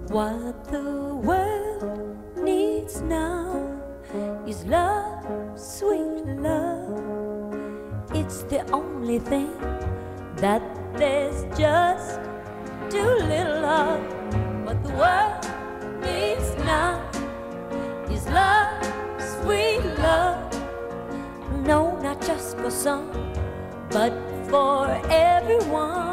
What the world needs now is love, sweet love. It's the only thing that there's just too little of. What the world needs now is love, sweet love. No, not just for some, but for everyone.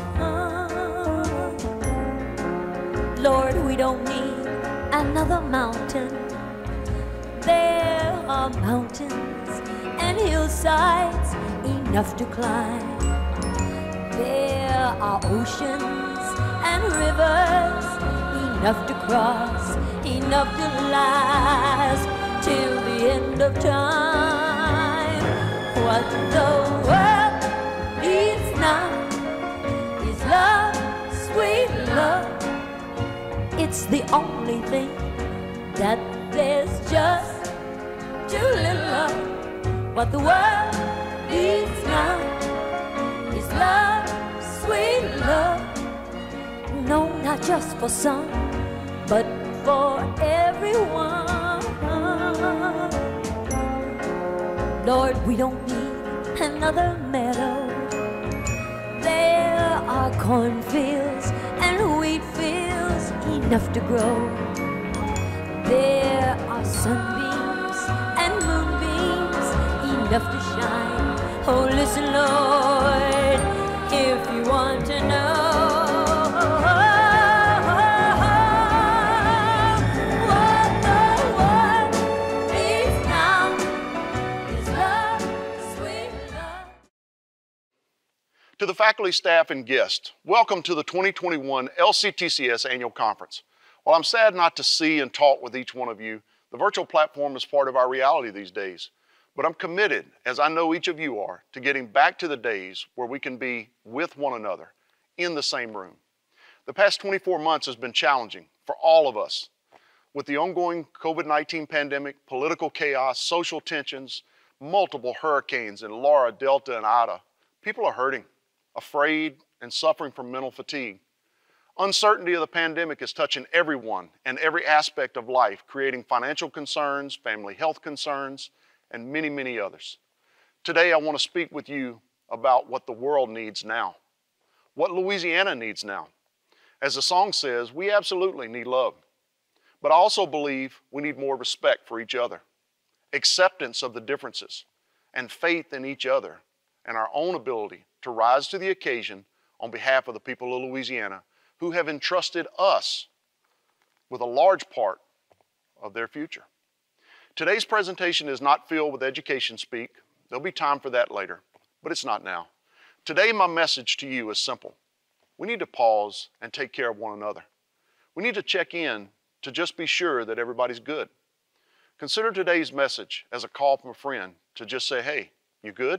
Lord, we don't need another mountain. There are mountains and hillsides enough to climb. There are oceans and rivers enough to cross, enough to last till the end of time. What the world needs now is love, sweet love. It's the only thing that there's just too little of. What the world needs now is love, sweet love. No, not just for some, but for everyone. Lord, we don't need another meadow. There are cornfields and wheat fields enough to grow. There are sunbeams and moonbeams enough to shine. Oh, listen, Lord, if you want to know what the world needs now is love, sweet love. To the faculty, staff, and guests, welcome to the 2021 LCTCS Annual Conference. While I'm sad not to see and talk with each one of you, the virtual platform is part of our reality these days. But I'm committed, as I know each of you are, to getting back to the days where we can be with one another in the same room. The past 24 months has been challenging for all of us. With the ongoing COVID-19 pandemic, political chaos, social tensions, multiple hurricanes in Laura, Delta, and Ida, people are hurting, afraid, and suffering from mental fatigue. Uncertainty of the pandemic is touching everyone and every aspect of life, creating financial concerns, family health concerns, and many, many others. Today, I want to speak with you about what the world needs now, what Louisiana needs now. As the song says, we absolutely need love, but I also believe we need more respect for each other, acceptance of the differences, and faith in each other and our own ability to rise to the occasion on behalf of the people of Louisiana who have entrusted us with a large part of their future. Today's presentation is not filled with education speak. There'll be time for that later, but it's not now. Today, my message to you is simple. We need to pause and take care of one another. We need to check in to just be sure that everybody's good. Consider today's message as a call from a friend to just say, hey, you good?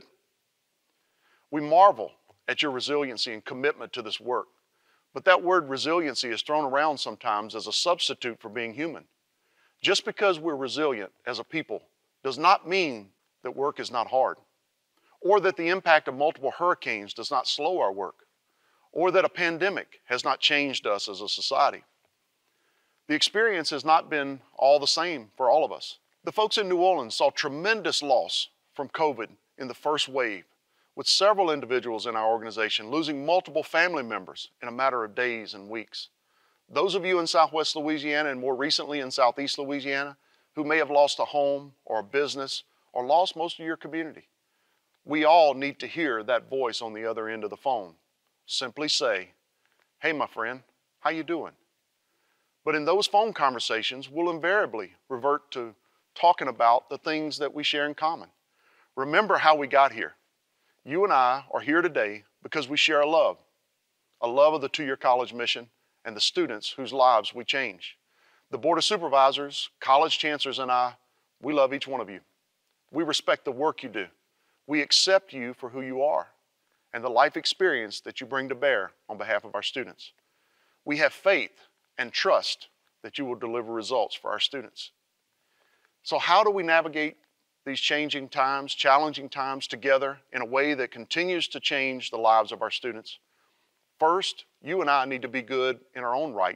We marvel at your resiliency and commitment to this work. But that word resiliency is thrown around sometimes as a substitute for being human. Just because we're resilient as a people does not mean that work is not hard, or that the impact of multiple hurricanes does not slow our work, or that a pandemic has not changed us as a society. The experience has not been all the same for all of us. The folks in New Orleans saw tremendous loss from COVID in the first wave, with several individuals in our organization losing multiple family members in a matter of days and weeks. Those of you in Southwest Louisiana and more recently in Southeast Louisiana who may have lost a home or a business or lost most of your community, we all need to hear that voice on the other end of the phone. Simply say, hey, my friend, how you doing? But in those phone conversations, we'll invariably revert to talking about the things that we share in common. Remember how we got here. You and I are here today because we share a love of the two-year college mission and the students whose lives we change. The Board of Supervisors, college chancellors, and I, we love each one of you. We respect the work you do. We accept you for who you are and the life experience that you bring to bear on behalf of our students. We have faith and trust that you will deliver results for our students. So how do we navigate these changing times, challenging times together in a way that continues to change the lives of our students? First, you and I need to be good in our own right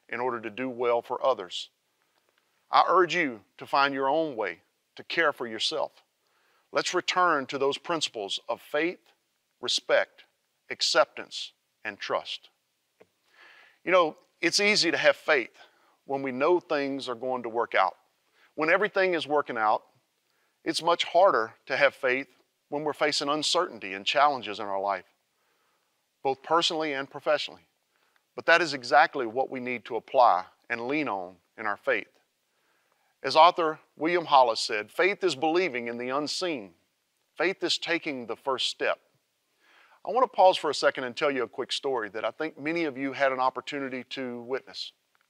in order to do well for others. I urge you to find your own way to care for yourself. Let's return to those principles of faith, respect, acceptance, and trust. You know, it's easy to have faith when we know things are going to work out. When everything is working out, it's much harder to have faith when we're facing uncertainty and challenges in our life, both personally and professionally. But that is exactly what we need to apply and lean on in our faith. As author William Hollis said, faith is believing in the unseen. Faith is taking the first step. I want to pause for a second and tell you a quick story that I think many of you had an opportunity to witness.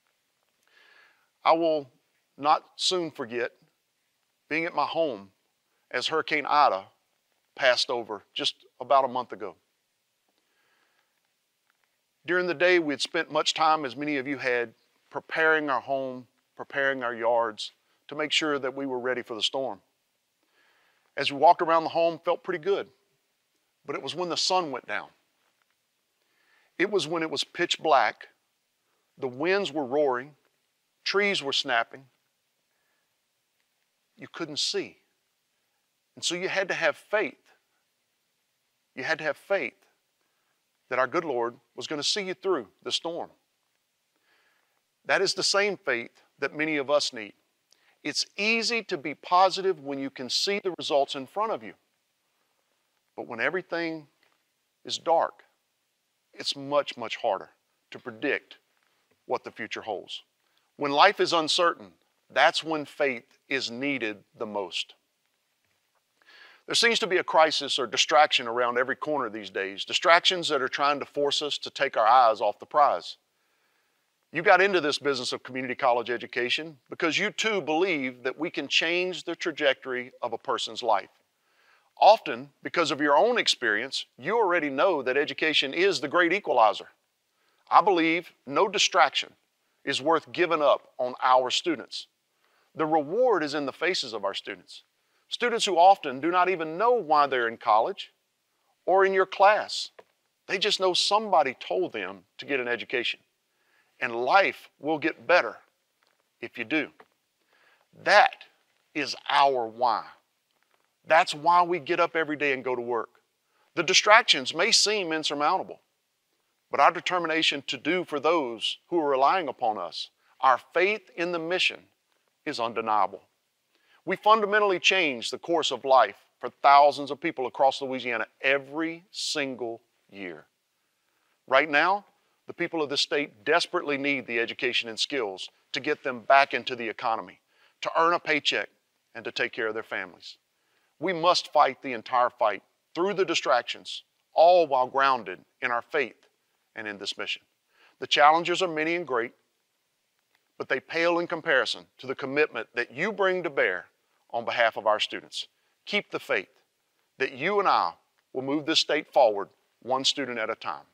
I will not soon forget being at my home as Hurricane Ida passed over just about a month ago. During the day, we had spent much time, as many of you had, preparing our home, preparing our yards to make sure that we were ready for the storm. As we walked around the home, felt pretty good, but it was when the sun went down. It was when it was pitch black, the winds were roaring, trees were snapping. You couldn't see. And so you had to have faith. You had to have faith that our good Lord was going to see you through the storm. That is the same faith that many of us need. It's easy to be positive when you can see the results in front of you. But when everything is dark, it's much, much harder to predict what the future holds. When life is uncertain, that's when faith is needed the most. There seems to be a crisis or distraction around every corner these days, distractions that are trying to force us to take our eyes off the prize. You got into this business of community college education because you too believe that we can change the trajectory of a person's life. Often, because of your own experience, you already know that education is the great equalizer. I believe no distraction is worth giving up on our students. The reward is in the faces of our students. Students who often do not even know why they're in college or in your class. They just know somebody told them to get an education. And life will get better if you do. That is our why. That's why we get up every day and go to work. The distractions may seem insurmountable, but our determination to do for those who are relying upon us, our faith in the mission, is undeniable. We fundamentally change the course of life for thousands of people across Louisiana every single year. Right now, the people of this state desperately need the education and skills to get them back into the economy, to earn a paycheck, and to take care of their families. We must fight the entire fight through the distractions, all while grounded in our faith and in this mission. The challenges are many and great, but they pale in comparison to the commitment that you bring to bear on behalf of our students. Keep the faith that you and I will move this state forward one student at a time.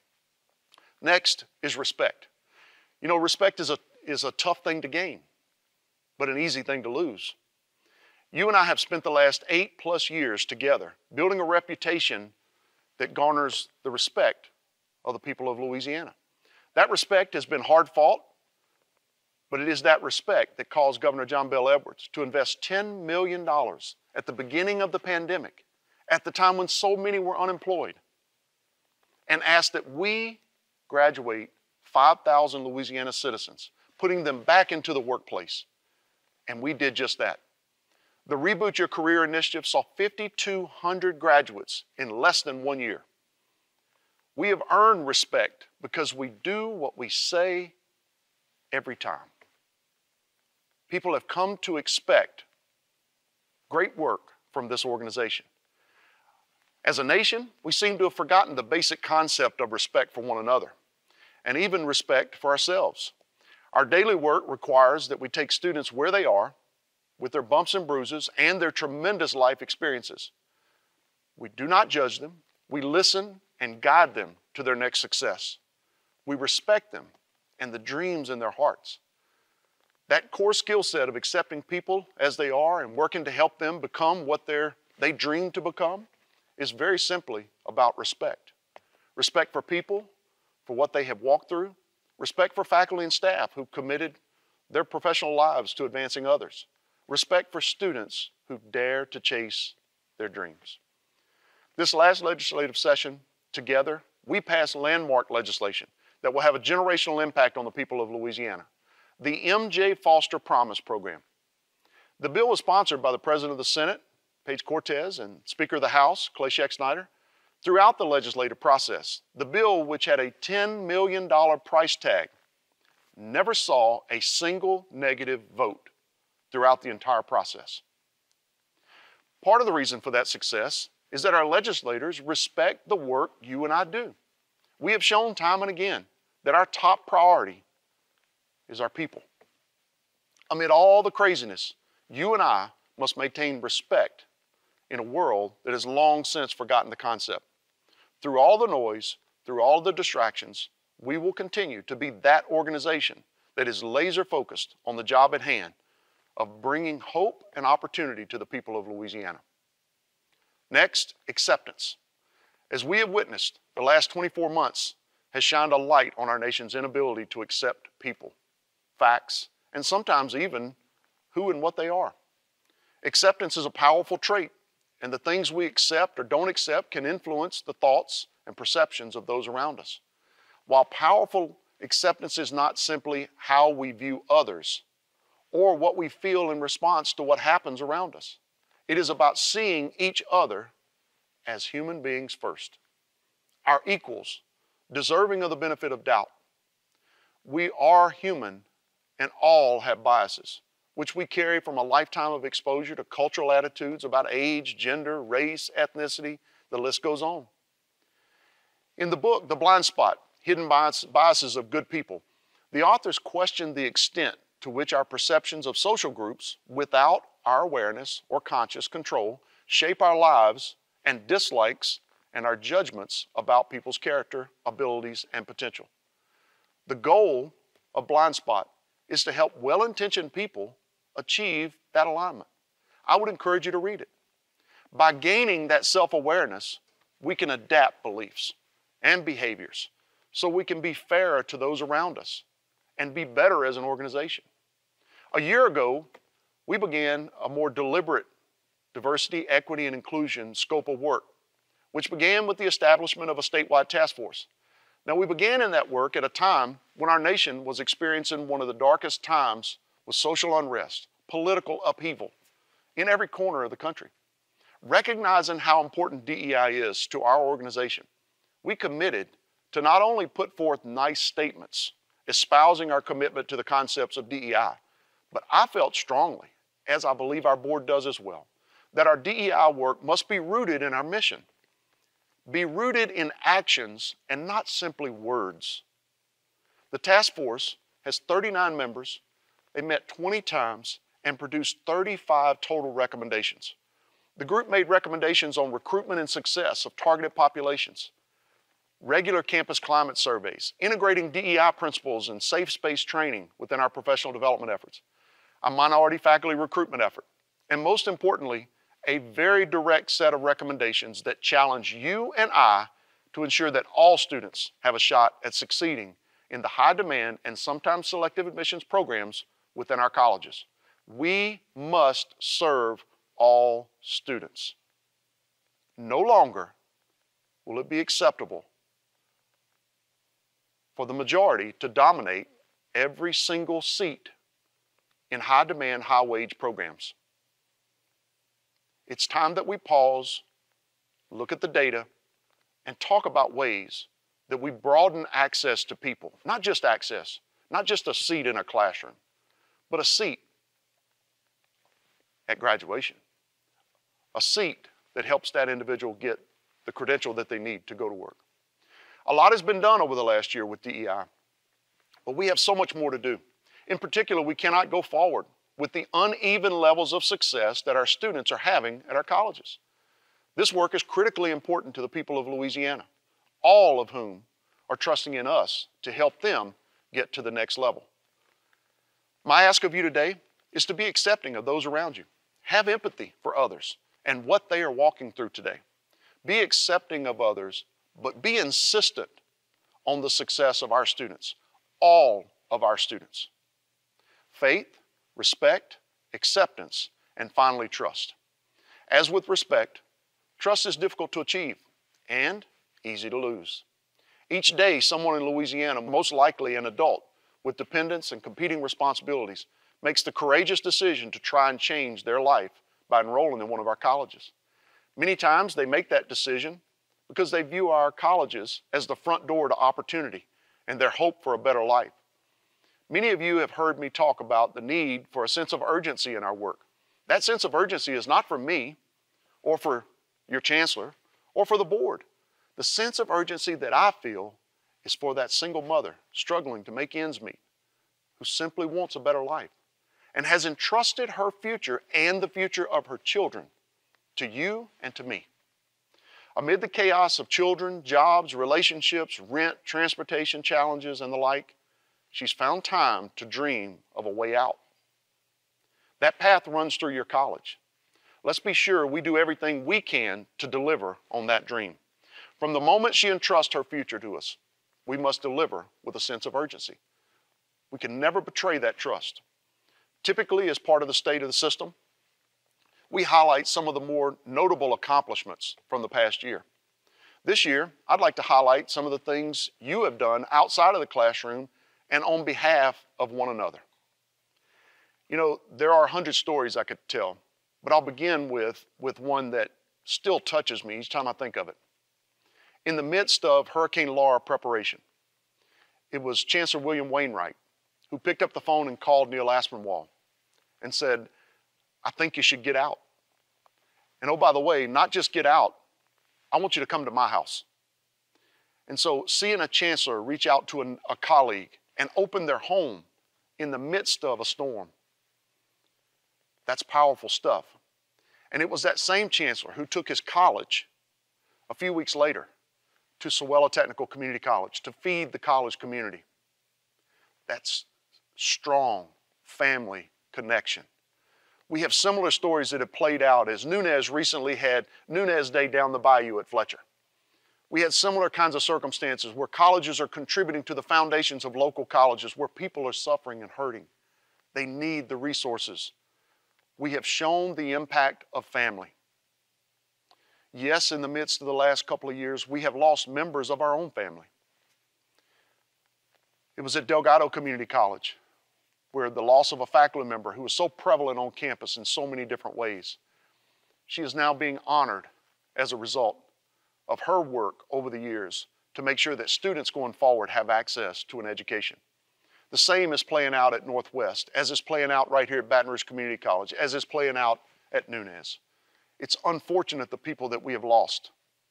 Next is respect. You know, respect is a tough thing to gain, but an easy thing to lose. You and I have spent the last 8+ years together building a reputation that garners the respect of the people of Louisiana. That respect has been hard fought, but it is that respect that caused Governor John Bel Edwards to invest $10 million at the beginning of the pandemic, at the time when so many were unemployed, and asked that we graduate 5,000 Louisiana citizens, putting them back into the workplace. And we did just that. The Reboot Your Career initiative saw 5,200 graduates in less than 1 year. We have earned respect because we do what we say every time. People have come to expect great work from this organization. As a nation, we seem to have forgotten the basic concept of respect for one another, and even respect for ourselves. Our daily work requires that we take students where they are, with their bumps and bruises and their tremendous life experiences. We do not judge them. We listen and guide them to their next success. We respect them and the dreams in their hearts. That core skill set of accepting people as they are and working to help them become what they dream to become is very simply about respect. Respect for people, for what they have walked through, Respect for faculty and staff who've committed their professional lives to advancing others. Respect for students who dare to chase their dreams. This last legislative session, together, we passed landmark legislation that will have a generational impact on the people of Louisiana. The M.J. Foster Promise Program. The bill was sponsored by the President of the Senate, Paige Cortez, and Speaker of the House, Clay Scheck-Snyder. Throughout the legislative process, the bill, which had a $10 million price tag, never saw a single negative vote throughout the entire process. Part of the reason for that success is that our legislators respect the work you and I do. We have shown time and again that our top priority is our people. Amid all the craziness, you and I must maintain respect in a world that has long since forgotten the concept. Through all the noise, through all the distractions, we will continue to be that organization that is laser focused on the job at hand of bringing hope and opportunity to the people of Louisiana. Next, acceptance. As we have witnessed, the last 24 months has shined a light on our nation's inability to accept people, facts, and sometimes even who and what they are. Acceptance is a powerful trait, and the things we accept or don't accept can influence the thoughts and perceptions of those around us. While powerful, acceptance is not simply how we view others or what we feel in response to what happens around us. It is about seeing each other as human beings first, our equals, deserving of the benefit of doubt. We are human and all have biases, which we carry from a lifetime of exposure to cultural attitudes about age, gender, race, ethnicity, the list goes on. In the book, The Blind Spot, Hidden Biases of Good People, the authors question the extent to which our perceptions of social groups, without our awareness or conscious control, shape our lives and dislikes and our judgments about people's character, abilities, and potential. The goal of Blind Spot is to help well-intentioned people achieve that alignment. I would encourage you to read it. By gaining that self-awareness, we can adapt beliefs and behaviors so we can be fairer to those around us and be better as an organization. A year ago, we began a more deliberate diversity, equity, and inclusion scope of work, which began with the establishment of a statewide task force. Now, we began in that work at a time when our nation was experiencing one of the darkest times with social unrest, political upheaval in every corner of the country. Recognizing how important DEI is to our organization, we committed to not only put forth nice statements espousing our commitment to the concepts of DEI, but I felt strongly, as I believe our board does as well, that our DEI work must be rooted in our mission, be rooted in actions and not simply words. The task force has 39 members. They met 20 times and produced 35 total recommendations. The group made recommendations on recruitment and success of targeted populations, regular campus climate surveys, integrating DEI principles and safe space training within our professional development efforts, a minority faculty recruitment effort, and most importantly, a very direct set of recommendations that challenge you and I to ensure that all students have a shot at succeeding in the high demand and sometimes selective admissions programs within our colleges. We must serve all students. No longer will it be acceptable for the majority to dominate every single seat in high demand, high wage programs. It's time that we pause, look at the data, and talk about ways that we broaden access to people. Not just access, not just a seat in a classroom, but a seat at graduation. A seat that helps that individual get the credential that they need to go to work. A lot has been done over the last year with DEI, but we have so much more to do. In particular, we cannot go forward with the uneven levels of success that our students are having at our colleges. This work is critically important to the people of Louisiana, all of whom are trusting in us to help them get to the next level. My ask of you today is to be accepting of those around you. Have empathy for others and what they are walking through today. Be accepting of others, but be insistent on the success of our students. all of our students. Faith, respect, acceptance, and finally trust. As with respect, trust is difficult to achieve and easy to lose. Each day, someone in Louisiana, most likely an adult with dependents and competing responsibilities, makes the courageous decision to try and change their life by enrolling in one of our colleges. Many times they make that decision because they view our colleges as the front door to opportunity and their hope for a better life. Many of you have heard me talk about the need for a sense of urgency in our work. That sense of urgency is not for me or for your chancellor or for the board. The sense of urgency that I feel is for that single mother struggling to make ends meet, who simply wants a better life and has entrusted her future and the future of her children to you and to me. Amid the chaos of children, jobs, relationships, rent, transportation challenges, and the like, she's found time to dream of a way out. That path runs through your college. Let's be sure we do everything we can to deliver on that dream. From the moment she entrusts her future to us, we must deliver with a sense of urgency. We can never betray that trust. Typically, as part of the state of the system, we highlight some of the more notable accomplishments from the past year. This year, I'd like to highlight some of the things you have done outside of the classroom and on behalf of one another. You know, there are 100 stories I could tell, but I'll begin with one that still touches me each time I think of it. In the midst of Hurricane Laura preparation, it was Chancellor William Wainwright who picked up the phone and called Neil Aspinwall and said, I think you should get out. And oh, by the way, not just get out, I want you to come to my house. And so seeing a chancellor reach out to a colleague and open their home in the midst of a storm, that's powerful stuff. And it was that same chancellor who took his college a few weeks later to Sewella Technical Community College to feed the college community. That's strong family connection. We have similar stories that have played out as Nunez recently had Nunez Day down the bayou at Fletcher. We had similar kinds of circumstances where colleges are contributing to the foundations of local colleges where people are suffering and hurting. They need the resources. We have shown the impact of family. Yes, in the midst of the last couple of years, we have lost members of our own family. It was at Delgado Community College where the loss of a faculty member who was so prevalent on campus in so many different ways. She is now being honored as a result of her work over the years to make sure that students going forward have access to an education. The same is playing out at Northwest, as is playing out right here at Baton Rouge Community College, as is playing out at Nunez. It's unfortunate the people that we have lost.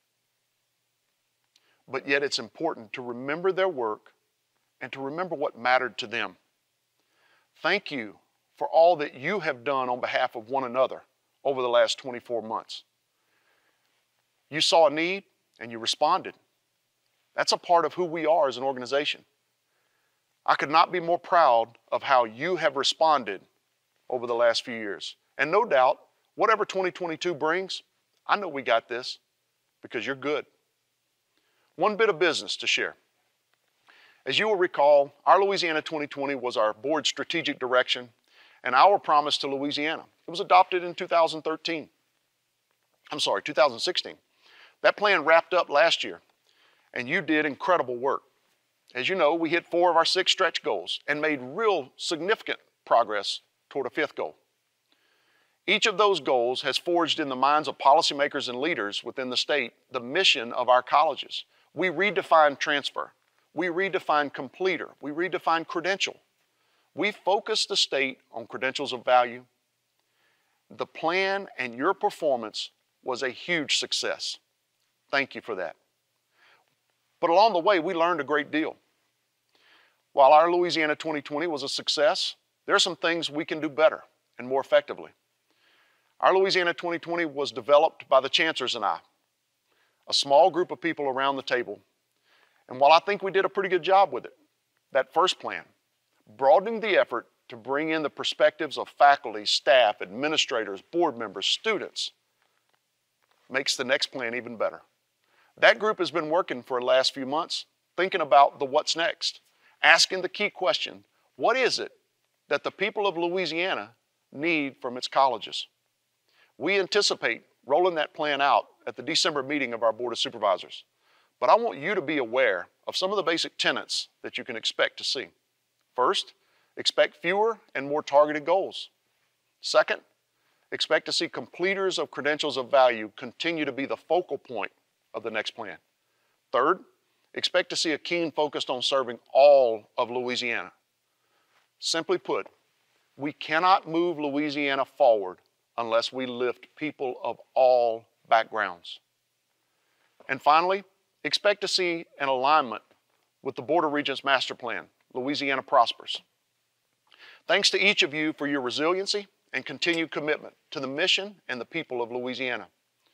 But yet it's important to remember their work and to remember what mattered to them. Thank you for all that you have done on behalf of one another over the last 24 months. You saw a need and you responded. That's a part of who we are as an organization. I could not be more proud of how you have responded over the last few years. And no doubt, whatever 2022 brings, I know we got this because you're good. One bit of business to share. As you will recall, our Louisiana 2020 was our board's strategic direction and our promise to Louisiana. It was adopted in 2016. That plan wrapped up last year, and you did incredible work. As you know, we hit 4 of our 6 stretch goals and made real significant progress toward a 5th goal. Each of those goals has forged in the minds of policymakers and leaders within the state the mission of our colleges. We redefined transfer. We redefined completer. We redefined credential. We focused the state on credentials of value. The plan and your performance was a huge success. Thank you for that. But along the way, we learned a great deal. While our Louisiana 2020 was a success, there are some things we can do better and more effectively. Our Louisiana 2020 was developed by the chancellors and I, a small group of people around the table. And while I think we did a pretty good job with it, that first plan, broadening the effort to bring in the perspectives of faculty, staff, administrators, board members, students, makes the next plan even better. That group has been working for the last few months, thinking about the what's next. asking the key question, what is it that the people of Louisiana need from its colleges? We anticipate rolling that plan out at the December meeting of our Board of Supervisors. But I want you to be aware of some of the basic tenets that you can expect to see. First, expect fewer and more targeted goals. Second, expect to see completers of credentials of value continue to be the focal point of the next plan. Third, expect to see a keen focus on serving all of Louisiana. Simply put, we cannot move Louisiana forward unless we lift people of all backgrounds. And finally, expect to see an alignment with the Board of Regents Master Plan, Louisiana Prospers. Thanks to each of you for your resiliency and continued commitment to the mission and the people of Louisiana.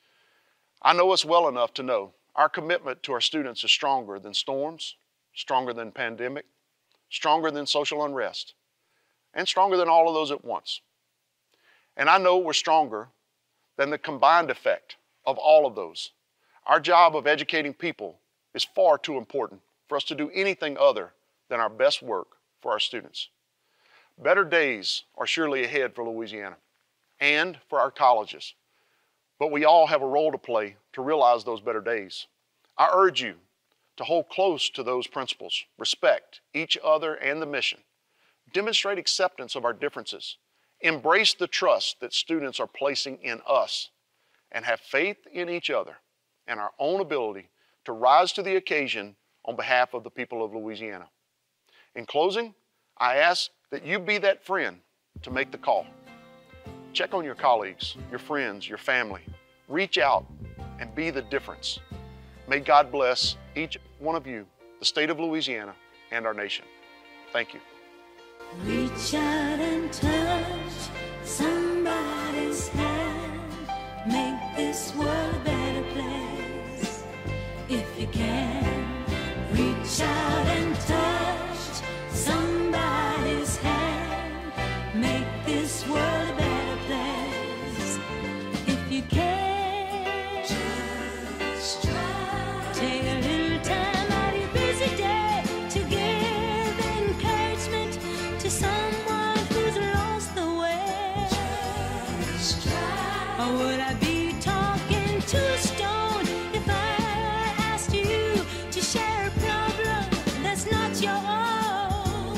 I know us well enough to know our commitment to our students is stronger than storms, stronger than pandemic, stronger than social unrest, and stronger than all of those at once. And I know we're stronger than the combined effect of all of those. Our job of educating people is far too important for us to do anything other than our best work for our students. Better days are surely ahead for Louisiana and for our colleges, but we all have a role to play to realize those better days. I urge you to hold close to those principles, respect each other and the mission, demonstrate acceptance of our differences, embrace the trust that students are placing in us, and have faith in each other and our own ability to rise to the occasion on behalf of the people of Louisiana. In closing, I ask that you be that friend to make the call. Check on your colleagues, your friends, your family. Reach out and be the difference. May God bless each one of you, the state of Louisiana, and our nation. Thank you. Reach out and touch somebody's hand. Make this world a better place. If you can, reach out and touch somebody's hand. Make this world a better place. If you can, just try. Take a little time out of your busy day to give encouragement to someone who's lost the way. Just try. Or would I be talking to a stone if I asked you to share a problem that's not your own?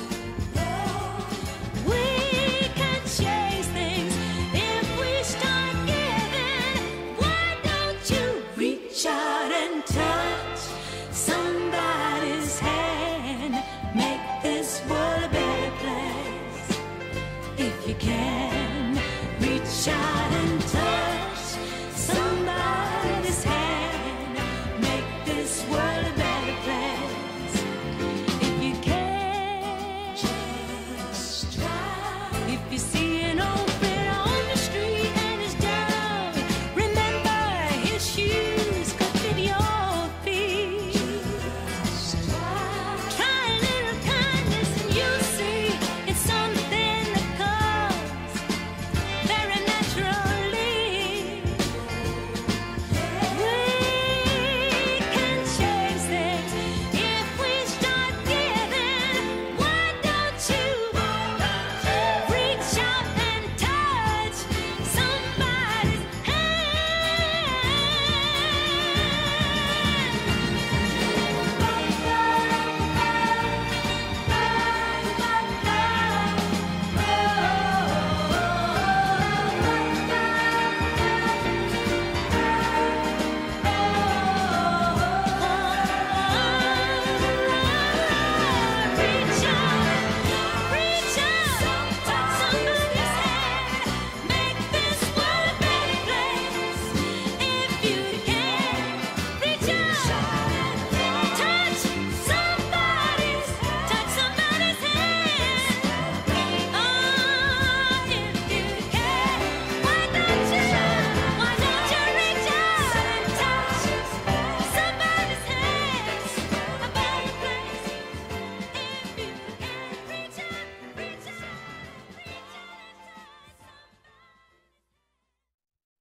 We can change things if we start giving. Why don't you reach out and touch somebody's hand? Make this world a better place. If you can, reach out and touch